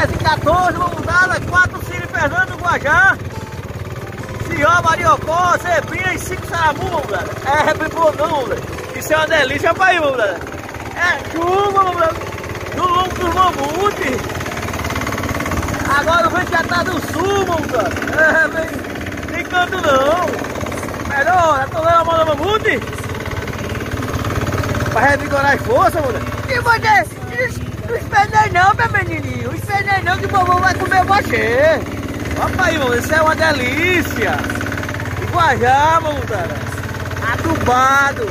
10h14, montada, 4 Círio Fernando Guajá, Ció, Mariocó, Zebrinha e 5 Saramu, montada. É bom não, velho. Isso é uma delícia pra ir, montada. É chuva, montada, no longo dos mamutes. Agora o vento já tá do sul, montada. Tem canto não. Melhor, a toleira a mão do mamute. Pra revigorar as forças, montada. E você... Não espernei não, meu menininho. Não espernei não que o vovô vai comer você. Opa aí, mano. Isso é uma delícia. Guajá, montada. Adubado.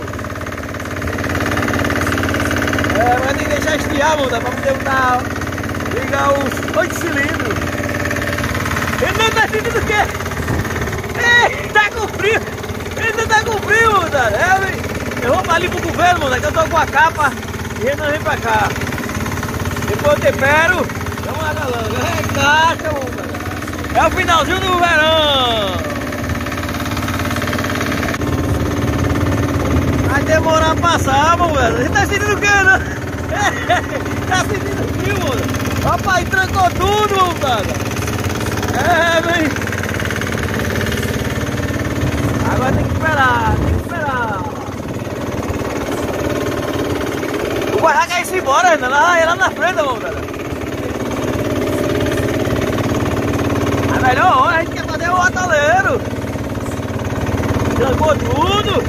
Mas tem que deixar esfriar, montada, pra poder botar, ligar os 8 cilindros. Ele não tá sentindo o quê? Ei, tá com frio. Ele não tá com frio, montada. Eu vou pra ali pro governo, montada, que eu tô com a capa e ele não vem pra cá. Depois eu tempero, vamos lá, galera. Recaixa, montada. É o finalzinho do verão. Vai demorar a passar, montada. Você tá sentindo o quê, né? Tá sentindo frio, montada. Papai trancou tudo, montada. Vem. Agora tem que esperar, O Guajá quer ir embora ainda, lá na frente, montada. A melhor hora, a gente quer fazer o atoleiro. Trancou tudo.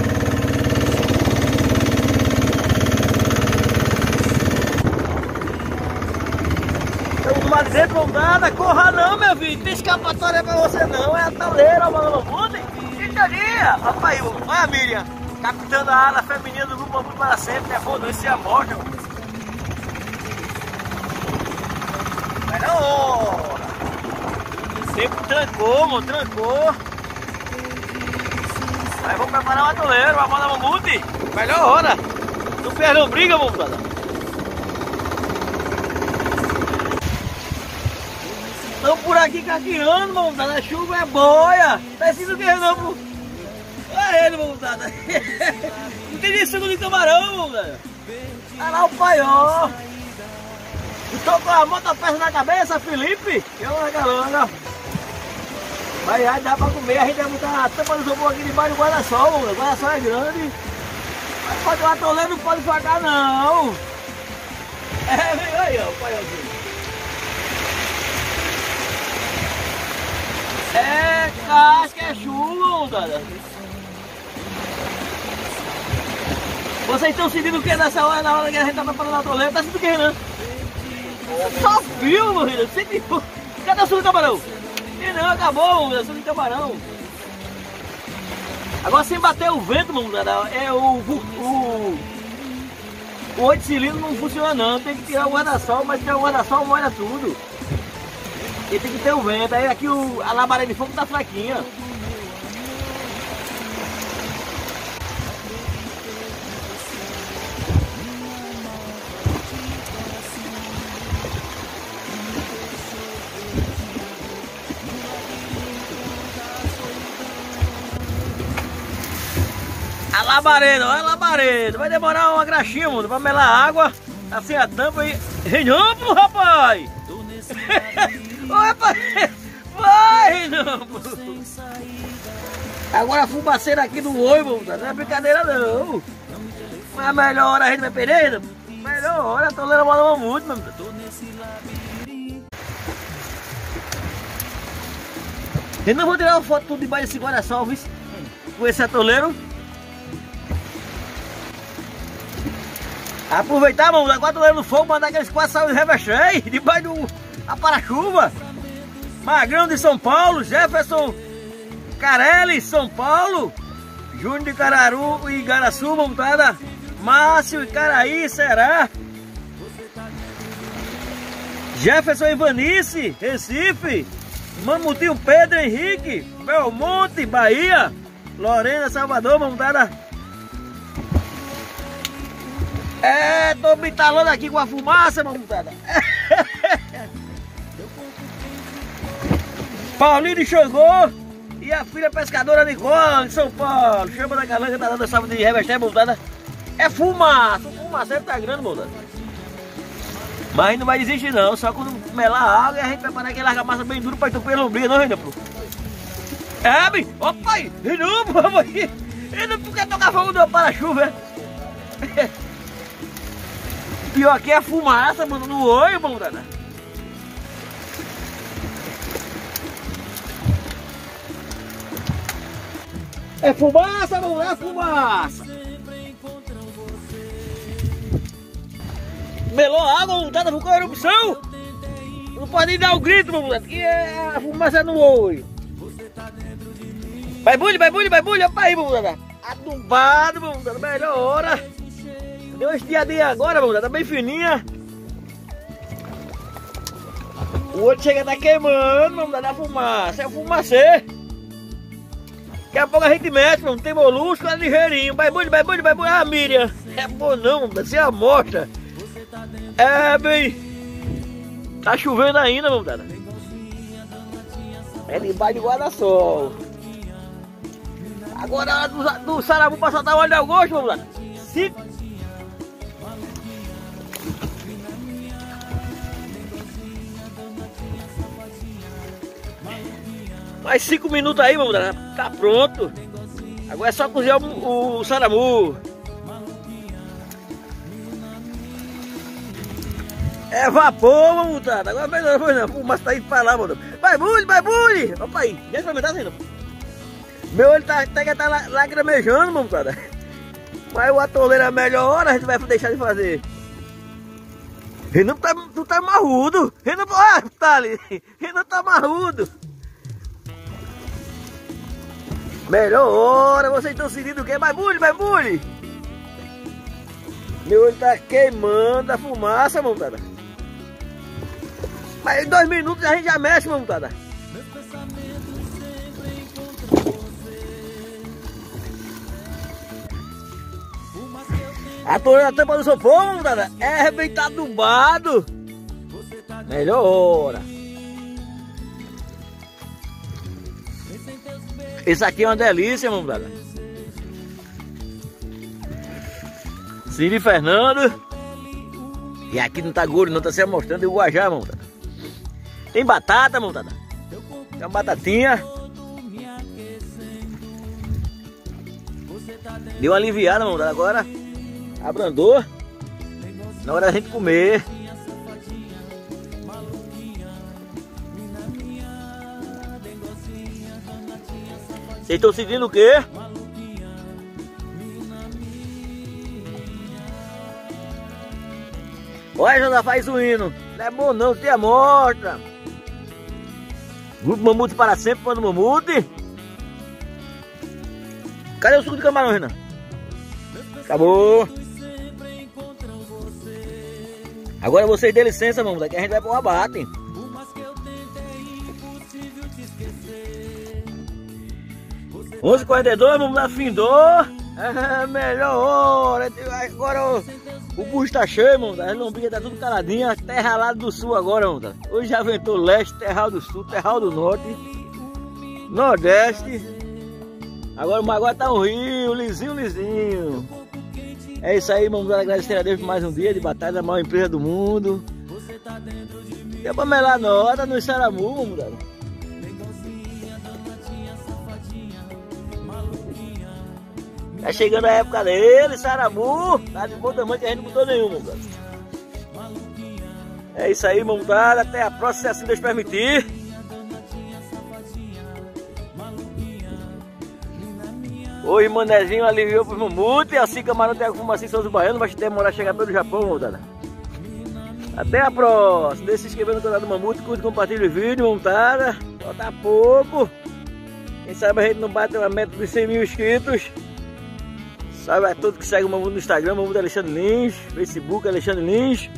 Estamos lá dentro, montada. Corra não, meu filho. Não tem escapatória pra você não. É atoleiro, mano. Dia. Papai, olha a Miriam. Capitã da ala feminina do grupo Amor para Sempre, né? Pô, esse é a morte, mano. Melhor. Sempre trancou, mano, trancou. Aí vou preparar o atoleiro, vai mandar mamute. Melhor hora. Não perdão briga, montada. Estão por aqui caqueando, montada. A chuva é boia. Tá sentindo que não, pô? Olha ele, montada. Não tem nem suco de camarão, montada. Olha lá o paió. Estou com a motopeça na cabeça, Felipe. Eu na galanga. Mas aí dá pra comer. A gente vai botar a tampa do isopor aqui debaixo do guarda-sol, montada. O guarda-sol é grande. Mas pode o atoleiro não pode pagar, não. Vem aí, ó, o paiózinho. É casca, é chuva, montada. Vocês estão sentindo o que nessa hora, na hora que a gente tá preparando o atoleiro? Tá sentindo o que, né? Só frio, meu filho. Cadê o suco de camarão? E não, acabou, o suco de camarão. Agora sem bater o vento, montada, o 8 cilindros não funciona não. Tem que tirar o guarda-sol, mas tirar o guarda-sol molha tudo. E tem que ter o vento. Aí aqui a labareda de fogo tá fraquinha. A labareda, olha a labareda. Vai demorar uma graxinha, mano, pra melar água. Assim a tampa e... Renhampo, rapaz! Ô, rapaz! Vai, Renhampo! Agora a fumaceira aqui do olho, mano, não é brincadeira não. Mas a melhor hora a gente vai perder, melhor hora, tô lendo uma muito, mano. Eu não vou tirar uma foto tudo debaixo desse guarda-sol, viu? Com esse atoleiro. Aproveitar, mano, agora atoleiro no fogo, mandar aqueles 4 saios de revestre debaixo do para-chuva. Magrão de São Paulo, Jefferson Carelli, São Paulo, Júnior de Cararu e Igaraçu, montada, Márcio e Caraí, Será, Jefferson Ivanice, Recife, Mamutinho Pedro Henrique, Belmonte, Bahia, Lorena, Salvador, montada. Tô me talando aqui com a fumaça, montada. Paulinho de Xangô e a filha pescadora Nicole, de São Paulo. Chama da galanga, tá dando salva de revestre, montada. É fumaça, o fumaceiro tá grande, montada. Mas a gente não vai desistir não, só quando melar a água e a gente vai parar aquele argamassa bem duro pra entupir a lombriga, não, Renan? É, bem, opa aí, Renan, vamos aí. Renan, tu quer tocar fogo do para-chuva, é? Pior que é a fumaça, mano, no olho, mano, Dada. É fumaça, mano, é fumaça. Melou a água, mano, Dada, ficou erupção. Não pode nem dar o grito, mano, Dada, que é a fumaça no olho. Vai bulho, opa aí, mano, Dada. Adubado, mano, Dada, melhor hora. Deu esse dia agora, mano, tá bem fininha. O outro chega tá queimando, mano, da fumaça. É o fumacê. Daqui a pouco a gente mexe, mano, tem molusco, é ligeirinho. Vai bulho. Ah, Miriam. É bom não, mano, você amostra. É, bem. Tá chovendo ainda, mano, Dada. É debaixo de guarda-sol. Agora a hora do sarabu pra soltar o óleo de gosto, mano, Dada. Mais 5 minutos aí, vamos dar, tá pronto. Agora é só cozinhar o saramu. É vapor, vamos dar. Agora não, fumaça tá indo pra lá, mano. Vai bulho. Opa aí, deixa eu experimentar assim, não. Meu olho tá lacrimejando, mano, cara. Mas o atoleiro é a melhor hora, a gente vai deixar de fazer. Renan, tu tá marrudo. Renan, tá ali. Renan tá marrudo. Melhor hora, vocês estão seguindo o quê? Vai bulho. Meu olho tá queimando a fumaça, montada. Mas em 2 minutos a gente já mexe, montada. A torneira da tampa do isopor, montada, é arrebentado adubado. Melhor hora. Esse aqui é uma delícia, mano. Ciro e Fernando. E aqui não tá gordo, não, tá se mostrando o guajá, mano. Tem batata, mano. Tem uma batatinha. Deu uma aliviada, mano. Agora abrandou. Na hora da gente comer. Vocês estão sentindo o quê? Olha, Josafá suíno. Não é bom não, tem a mostra. Grupo Mamute para sempre, Pano Mamute. Cadê o suco de camarão, Renan? Acabou. Agora vocês dêem licença, vamos. Daqui a gente vai pro abate. Onze 42, vamos lá, findou. É, melhor hora. Agora o bucho tá cheio, mano. A lombriga tá tudo caladinha. Terra lá do sul agora, mano. Hoje já ventou leste, terral do sul, terral do norte, nordeste. Agora o Magoá tá um rio, lisinho. É isso aí, vamos agradecer a Deus por mais um dia de batalha, a maior empresa do mundo. Deu pra melar nota no saramu, mano. Tá chegando a época dele, saramu. Tá de bom tamanho que a gente não botou nenhum, mano. É isso aí, montada. Até a próxima, se assim Deus permitir. Hoje Manezinho aliviou pro mamute. Assim camarão tem a fumaça em Souza Baiano. Vai demorar a chegar pelo Japão, montada. Até a próxima. Deixa se inscrever no canal do Mamute. Curte, compartilha o vídeo, montada. Falta pouco. Quem sabe a gente não bate uma meta de 100 mil inscritos. Sabe a todos que seguem o Mamute no Instagram, Mamute Alexandre Lins, Facebook Alexandre Lins.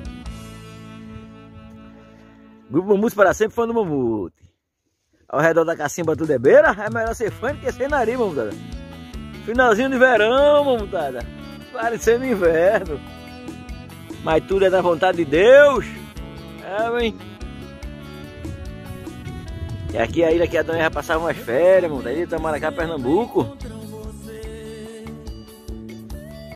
Grupo Mamute para sempre, fã do Mamute. Ao redor da cacimba tudo é beira, é melhor ser fã do que ser nariz, mamutada. Finalzinho de verão, mamutada. Parecendo inverno. Mas tudo é da vontade de Deus. É, bem. E aqui a ilha que a dona vai passar umas férias, mamutada. Ilha de Itamaracá, Pernambuco.